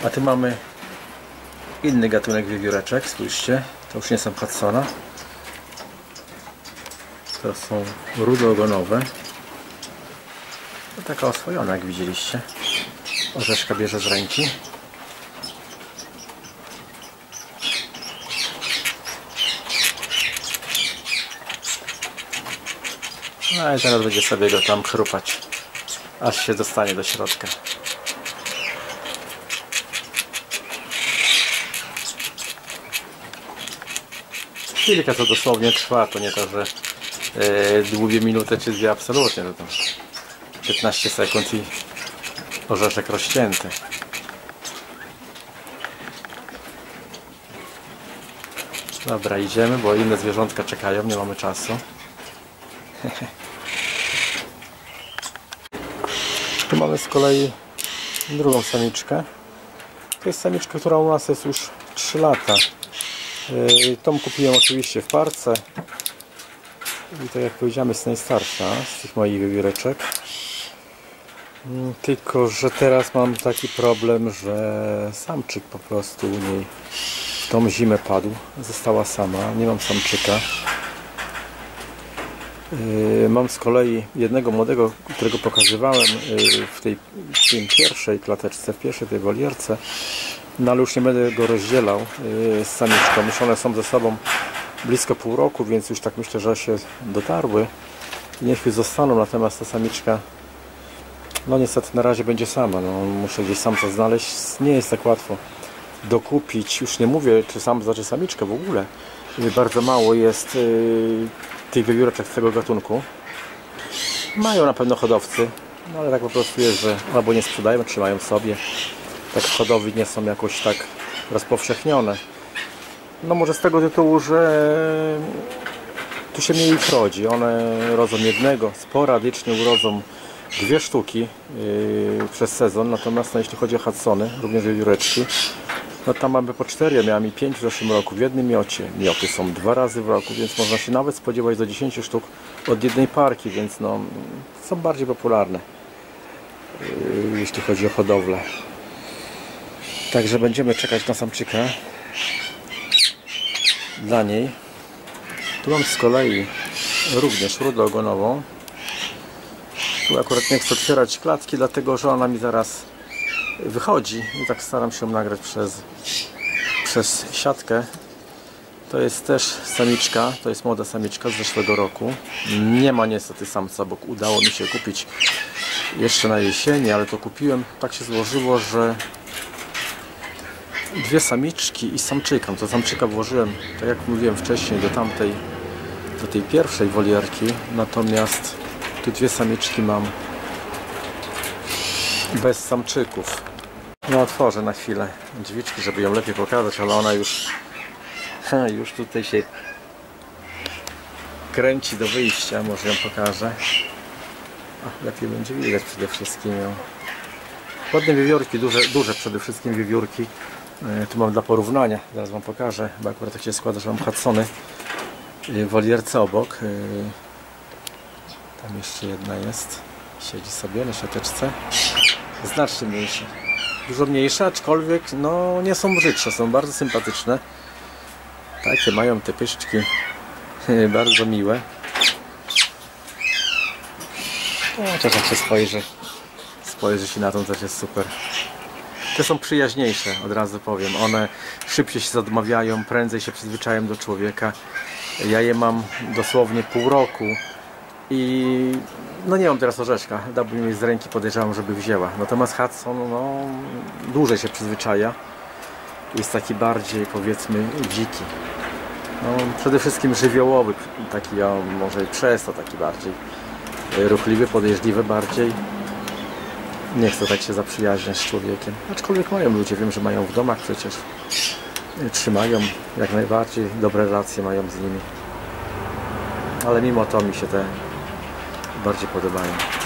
A tu mamy inny gatunek wiewióreczek, spójrzcie, to już nie są Hudsona, to są rudoogonowe. To taka oswojona, jak widzieliście. Orzeszka bierze z ręki. No i teraz będzie sobie go tam chrupać, aż się dostanie do środka. Chwilkę to dosłownie trwa, to nie to, że długie minutę czy dwie, absolutnie, to tam 15 sekund i orzeszek rozcięty. Dobra, idziemy, bo inne zwierzątka czekają, nie mamy czasu. Tu mamy z kolei drugą samiczkę. To jest samiczka, która u nas jest już 3 lata. Tą kupiłem oczywiście w parce. I to, jak powiedziałem, jest najstarsza z tych moich wiewióreczek. Tylko że teraz mam taki problem, że samczyk po prostu u niej w tą zimę padł. Została sama, nie mam samczyka. Mam z kolei jednego młodego, którego pokazywałem w tej pierwszej klateczce, w pierwszej tej wolierce. No ale już nie będę go rozdzielał z samiczką. Już one są ze sobą blisko pół roku, więc już tak myślę, że się dotarły i niech już zostaną. Natomiast ta samiczka, no niestety na razie będzie sama. No, muszę gdzieś sam to znaleźć. Nie jest tak łatwo dokupić. Już nie mówię, czy sam, czy samiczkę w ogóle. Bardzo mało jest tych wiewióreczek z tego gatunku. Mają na pewno hodowcy, no ale tak po prostu jest, że albo nie sprzedają, trzymają sobie. Tak hodowli nie są jakoś tak rozpowszechnione. No może z tego tytułu, że tu się mniej ich rodzi. One rodzą jednego, sporadycznie urodzą 2 sztuki przez sezon. Natomiast no, jeśli chodzi o Hudsony, również wiewióreczki, no tam mamy po 4, ja miałem i 5 w zeszłym roku w jednym miocie. Mioty są 2 razy w roku, więc można się nawet spodziewać do 10 sztuk od jednej parki, więc no, są bardziej popularne, jeśli chodzi o hodowlę. Także będziemy czekać na samczyka dla niej. Tu mam z kolei również rudoogonową. Tu akurat nie chcę otwierać klatki, dlatego że ona mi zaraz wychodzi i tak staram się nagrać przez siatkę. To jest też samiczka, to jest młoda samiczka z zeszłego roku. Nie ma niestety samca, bo udało mi się kupić jeszcze na jesieni, ale to kupiłem, tak się złożyło, że 2 samiczki i samczyka. To samczyka włożyłem, tak jak mówiłem wcześniej, do tej pierwszej wolierki, natomiast tu 2 samiczki mam bez samczyków. No otworzę na chwilę drzwiczki, żeby ją lepiej pokazać, ale ona już tutaj się kręci do wyjścia, może ją pokażę. Lepiej będzie widać przede wszystkim ją. Ładne wiewiórki, duże przede wszystkim wiewiórki. Tu mam dla porównania, zaraz wam pokażę, bo akurat tak się składa, że mam Hudsony w wolierce obok. Tam jeszcze jedna jest, siedzi sobie na siateczce. Znacznie mniejsza, dużo mniejsza, aczkolwiek no, nie są brzydsze, są bardzo sympatyczne. Takie mają te pyszczki bardzo miłe. Chociaż jak się spojrzy się na tą, też jest super. Te są przyjaźniejsze, od razu powiem. One szybciej się zadmawiają, prędzej się przyzwyczają do człowieka. Ja je mam dosłownie pół roku i no nie mam teraz orzeszka. Dałbym jej z ręki, podejrzewam, żeby wzięła. Natomiast Hudson no, dłużej się przyzwyczaja. Jest taki bardziej, powiedzmy, dziki. No, przede wszystkim żywiołowy, taki, może przez to taki bardziej ruchliwy, podejrzliwy bardziej. Nie chcę tak się zaprzyjaźniać z człowiekiem. Aczkolwiek mają ludzie, wiem, że mają w domach przecież. Trzymają jak najbardziej, dobre relacje mają z nimi. Ale mimo to mi się te bardziej podobają.